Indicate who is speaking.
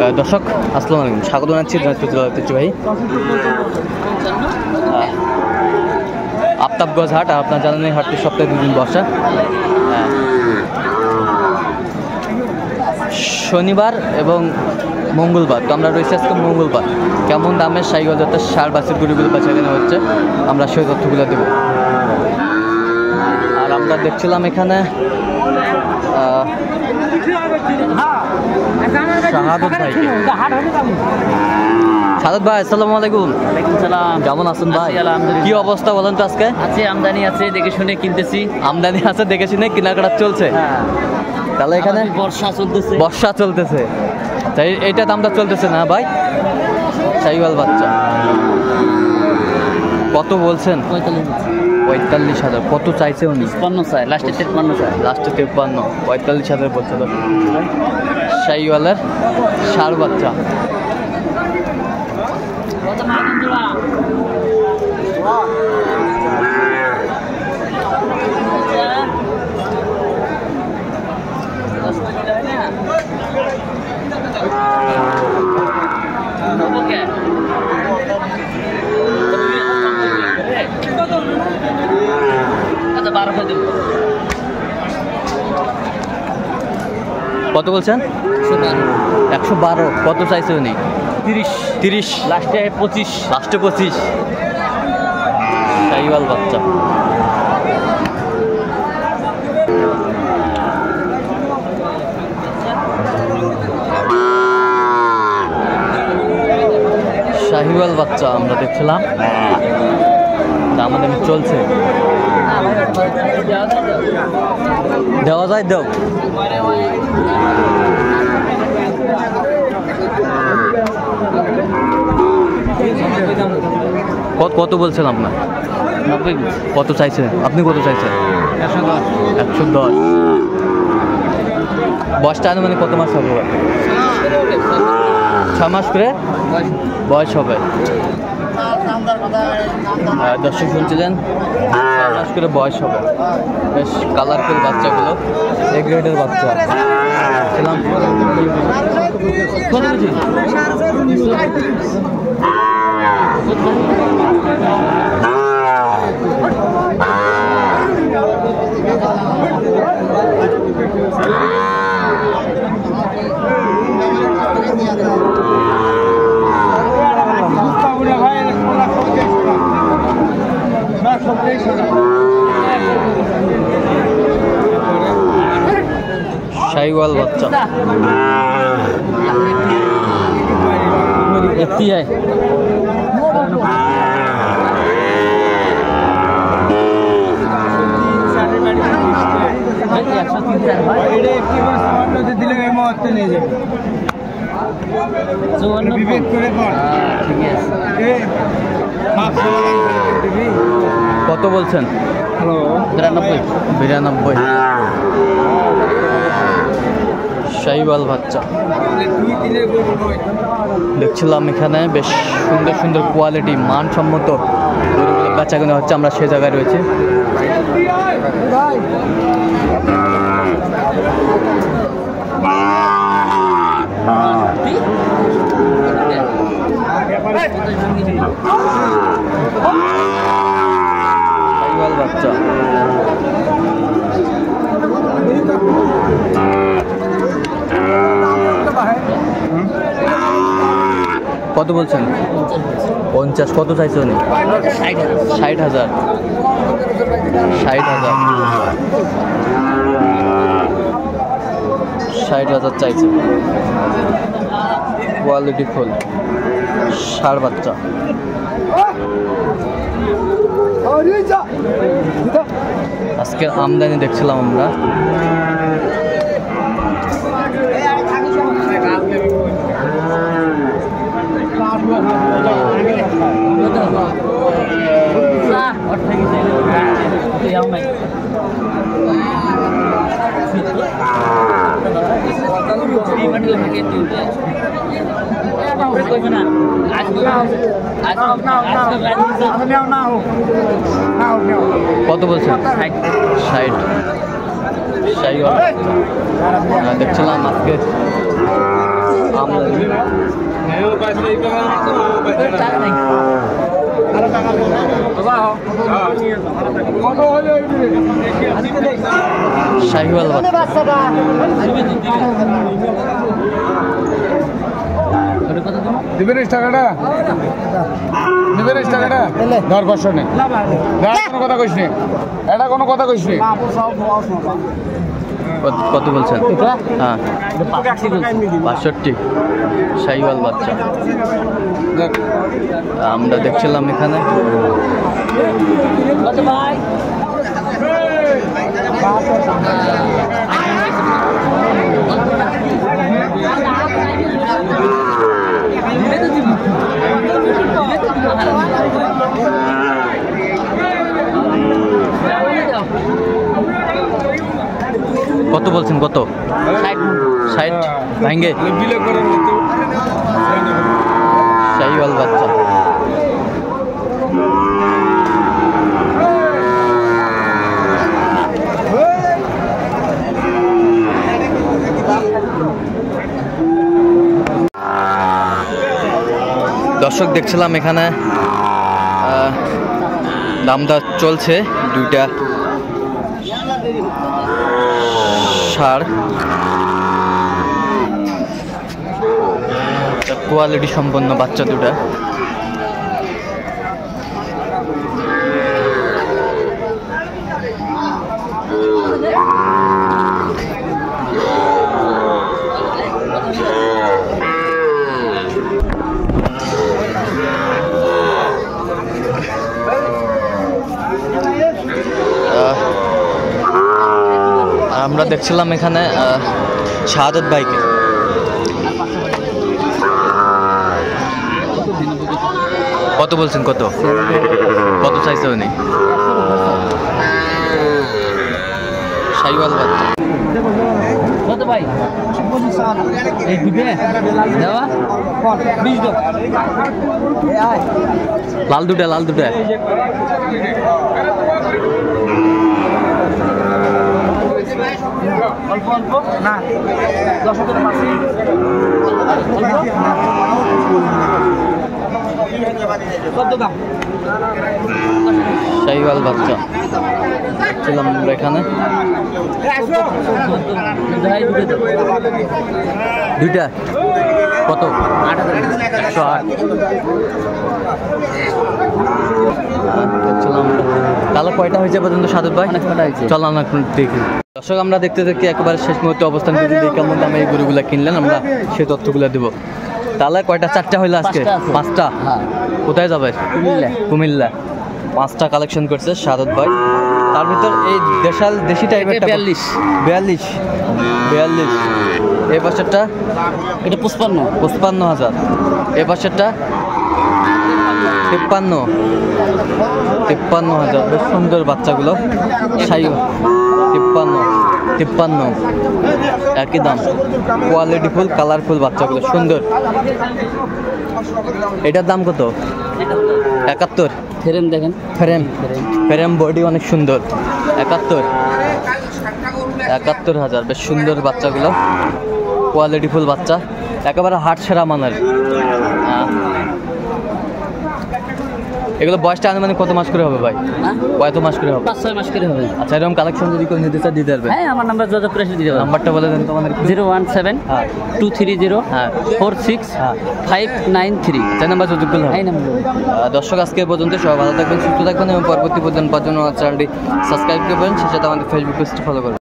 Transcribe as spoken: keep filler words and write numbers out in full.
Speaker 1: দর্শক আসসালামু আলাইকুম, স্বাগত জানাচ্ছি ঐতিহ্য ভাই আফতাবগঞ্জ হাট। আর আপনার জানেন এই হাটটি সপ্তাহে দুদিন বসা, শনিবার এবং মঙ্গলবার। তো আমরা রয়েছি আজকে মঙ্গলবার। কেমন দামের সাইকেল যাতে সার বাসের গরুগুলো বেচা কেনা হচ্ছে আমরা সেই তথ্যগুলো দেব। আর আমরা দেখছিলাম এখানে শাহাদত ভাই। শাহাদত ভাই আসসালামু আলাইকুম।
Speaker 2: ওয়ালাইকুম সালাম।
Speaker 1: কেমন আছেন ভাই?
Speaker 2: আলহামদুলিল্লাহ।
Speaker 1: কি অবস্থা বলেন তো আজকে?
Speaker 2: আছে, আমদানি আছে, দেখে শুনে কিনতেছি।
Speaker 1: আমদানি আছে, দেখে শুনে কেনাকাটা চলছে। তাহলে এখানে
Speaker 2: বর্ষা চলতেছে।
Speaker 1: বর্ষা চলতেছে, তাই এইটা দামটা চলতেছে না ভাই? শাহিওয়াল বাচ্চা কত বলছেন? পঁয়তাল্লিশ হাজার। কত চাইছে উনি?
Speaker 2: তিপ্পান্ন চাই, লাস্টে তিপ্পান্ন চাই।
Speaker 1: লাস্টে তিপ্পান্ন, পঁয়তাল্লিশ হাজার বলছে। শাহিওয়ালের ষাঁড় বাচ্চা। কত বলছেন? একশো বারো। কত চাইছে উনি?
Speaker 2: তিরিশ।
Speaker 1: তিরিশ,
Speaker 2: লাস্টে পঁচিশ।
Speaker 1: লাস্টে পঁচিশ। শাহিওয়াল বাচ্চা। শাহিওয়াল বাচ্চা আমরা দেখছিলাম, আমাদের চলছে। দেওয়া যায়, দেও। কত বলছেন আপনার?
Speaker 2: নব্বই।
Speaker 1: কত চাইছেন আপনি? কত চাইছেন?
Speaker 2: একশো দশ।
Speaker 1: একশো দশ। বয়সটা মানে কত মাস হবে? ছ মাস করে বয়স হবে। দর্শক শুনছিলেন, ছ মাস করে বয়স হবে। বেশ কালারফুল বাচ্চাগুলো, এ গ্রেডের বাচ্চা ছিলাম। কত বুঝি? শাহিওয়াল বাচ্চা। একটি আয় কত বলছেন?
Speaker 2: বিরানব্বই।
Speaker 1: বিরানব্বই। শাহিওয়াল বাচ্চা দেখছিলাম এখানে, বেশ সুন্দর সুন্দর কোয়ালিটি, মানসম্মত গরুগুলো বেচা কেনা হচ্ছে। আমরা সে জায়গায় রয়েছি। শাহিওয়াল বাচ্চা। কত বলছেন? পঞ্চাশ। কত চাইছে উনি? ষাট হাজার। ষাট হাজার। ষাট হাজার চাইছে। কোয়ালিটি ফুল ষাঁড় বাচ্চা। আজকে আমদানি দেখছিলাম আমরা। কত বলছেন? ষাট। শাহিওয়াল দেখছিলাম আজকে আমদানি। শাহিওয়াল বাচ্চা
Speaker 3: দিবেন টাকাটা দিবেন টাকাটা ধর কষ্ট নেই কোনো কথা কইস নি এটা কোনো কথা কইস নি
Speaker 1: কত- কত বলছেন হ্যাঁ বাষট্টি শাহিওয়াল বাচ্চা আমরা দেখছিলাম এখানে কত বলছেন কত ষাট ভাঙ্গে শাহিওয়াল বাচ্চা দর্শক দেখছিলাম এখানে আহ, দামটা চলছে দুইটা ষাঁড় কোয়ালিটি সম্পন্ন বাচ্চা দুটা আমরা দেখছিলাম এখানে শাহাদত ভাইকে কত বলছেন কত কত চাইছে উনি শাহিওয়াল বাচ্চা
Speaker 2: কত ভাই এই দুটো দেওয়া বিশ দাও
Speaker 1: লাল দুটা লাল দুটা
Speaker 2: অল্প অল্প না দশ টাকা পাচ্ছি কত দাম
Speaker 1: শাহিওয়াল বাচ্চা ছিলাম আমরা এখানে দুইটা কত
Speaker 2: আট হাজার
Speaker 1: একশো আট দেখছিলাম তাহলে কয়টা হয়েছে পর্যন্ত সাদত ভাই
Speaker 2: অনেক কটা হয়েছে।
Speaker 1: চল আমরা এখন দেখি দর্শক আমরা দেখতে দেখতে একেবারে শেষ মুহূর্তে অবস্থান করে দেখি কেমন দামে এই গরুগুলা কিনলেন আমরা সেই তথ্যগুলো দেবো তাহলে কয়টা চারটা হইলো আজকে
Speaker 2: পাঁচটা আছে।
Speaker 1: পাঁচটা
Speaker 2: হ্যাঁ
Speaker 1: কোথায় যাবে
Speaker 2: কুমিল্লা।
Speaker 1: কুমিল্লা পাঁচটা কালেকশন করছে সাদত ভাই তার ভিতর এই দেশাল দেশি টাইপের
Speaker 2: বিয়াল্লিশ
Speaker 1: বিয়াল্লিশ বিয়াল্লিশ এই পাশেরটা
Speaker 2: এটা পুষ্পান্ন
Speaker 1: পঁচপান্ন হাজার এই পাশেরটা তিপ্পান্ন তিপ্পান্ন হাজার বেশ সুন্দর বাচ্চাগুলো সাই তিপ্পান্ন তিপ্পান্ন একই দাম কোয়ালিটিফুল কালারফুল বাচ্চাগুলো সুন্দর এটার দাম কত একাত্তর
Speaker 2: ফ্রেম দেখেন
Speaker 1: ফ্রেম ফ্রেম বডি অনেক সুন্দর একাত্তর একাত্তর হাজার বেশ সুন্দর বাচ্চাগুলো কোয়ালিটিফুল বাচ্চা একেবারে হাট সেরা মানের আহ, এগুলো বয়সটা আনুমানিক কত মাস করে হবে ভাই
Speaker 2: হ্যাঁ
Speaker 1: কত মাস করে হবে
Speaker 2: পাঁচ ছয় মাস করে হবে
Speaker 1: আচ্ছা এরকম কালেকশন যদি কেউ নিতে চায় দিতে পারবে
Speaker 2: হ্যাঁ আমার নাম্বার যোগাযোগ করে এসে দিতে পারবেন
Speaker 1: নাম্বারটা বলে দেন তোমাদের
Speaker 2: জিরো ওয়ান সেভেন
Speaker 1: হ্যাঁ
Speaker 2: টু থ্রি জিরো
Speaker 1: হ্যাঁ
Speaker 2: ফোর সিক্স
Speaker 1: হ্যাঁ
Speaker 2: ফাইভ নাইন থ্রি
Speaker 1: চার নাম্বার সুযোগ করলে হবে
Speaker 2: এই নাম্বার
Speaker 1: আহ, দর্শক আজকে এ পর্যন্ত সবাই ভালো থাকবেন সুস্থ থাকবেন এবং পরবর্তী পর্যন্ত পাওয়ার জন্য আমার চ্যানেলটি সাবস্ক্রাইব করবেন সেই সাথে আমাদের ফেসবুক পেজটি ফলো করবেন।